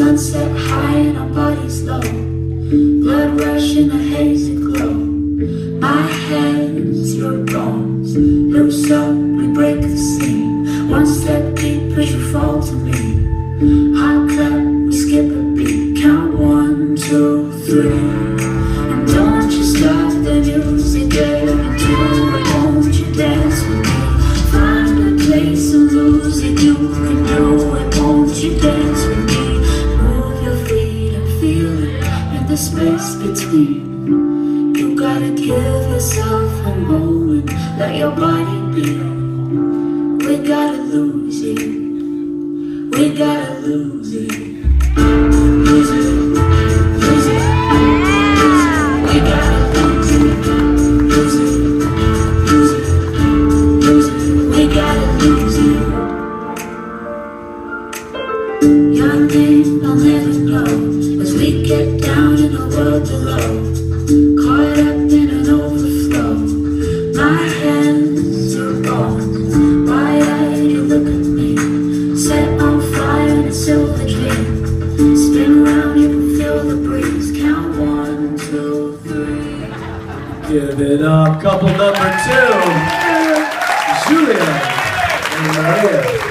Sunset high and our bodies low, blood rush in a hazy glow. My hands, your bones, loose up, we break the scene. One step deep as you fall to me. High cut, we skip a beat. Count 1, 2, 3. And don't you stop the music, get into it. Won't you dance with me? Find a place and lose it. You can do it. Won't you dance with me? Move your feet and feel it in the space between. You gotta give yourself a moment, let your body be. We gotta lose it. We gotta lose it. Lose it. Lose it. We gotta lose it. Lose it. Lose it. Lose it. We gotta lose it. Your name I'll never know as we get down in the world below. Caught up in an overflow. My hands are bones. Wide-eyed, you look at me. Set on fire in a silver dream. Spin around, you can feel the breeze. Count 1, 2, 3. Give it up, couple number 2, Julia and Maria.